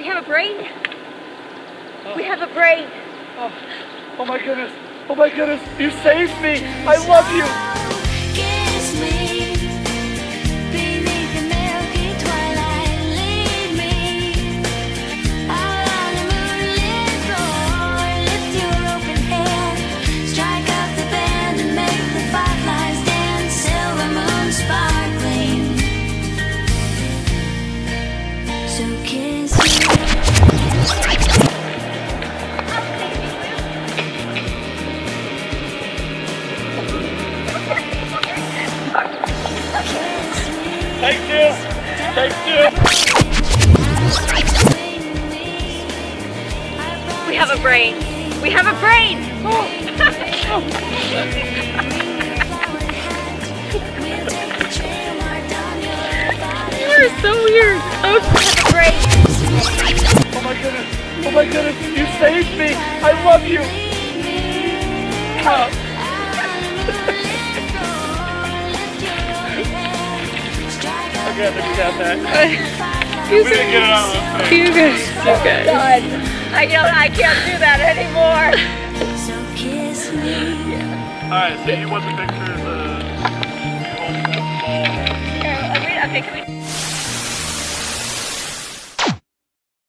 We have a brain. We have a brain. Oh my goodness. Oh my goodness. You saved me. I love you. Kiss me beneath the milky twilight. Lead me out on the moonlit floor. Lift your open hand, strike up the band and make the fireflies dance. Silver moon sparkling. So kiss me. Take two. Take two. We have a brain. We have a brain. You are so weird. Oh, we have a brain. Oh my goodness. Oh my goodness. You saved me. I love you. Okay, I think we got that. We didn't get it out of the face. You guys. Done. I can't do that anymore. So kiss me. Alright, so you want the picture of the home ball? Okay, can we?